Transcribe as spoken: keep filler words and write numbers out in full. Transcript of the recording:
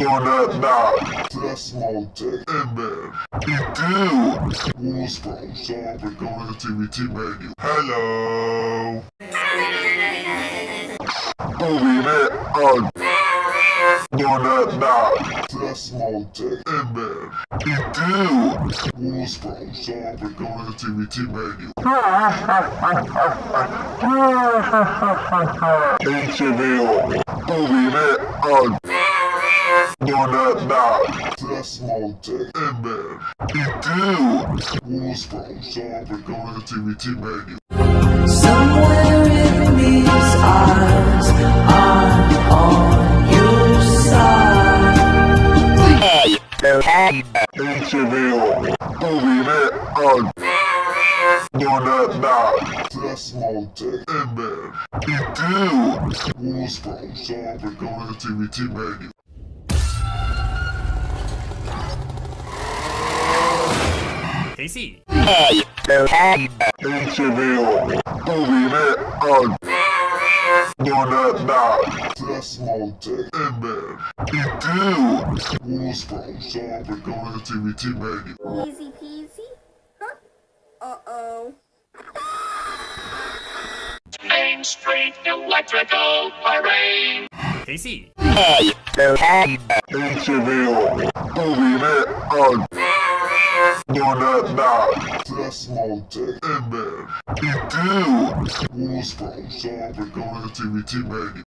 Donut Knock, Test Monte, Ember, Edu, Wolfsbro, so we're going to the T V T menu. Hello! Moving it on. Donut Knock, Test Monte, Ember, Edu, Wolfsbro, so we're going to the T V T menu. Interview, moving it on. Donut Knock, Test Monte, Ember, Edu, Wolfsbro, so we're going to the T V T menu. Somewhere in these eyes, I'm on your side. Interview, moving it on. Donut Knock, Test Monte, Ember, Edu, Wolfsbro, so we're going to the T V T menu. Casey. Interview, moving it on. Donut Knock, Test Monte, Ember, Edu, Wolfsbro, so we're going to the T V T menu. Easy peasy? Huh? Uh-oh. Main Street Electrical Parade. Casey. Interview, moving it on. Donut Knock, Test Monte, Ember, Edu, Wolfsbro, so we're going to the T V T menu.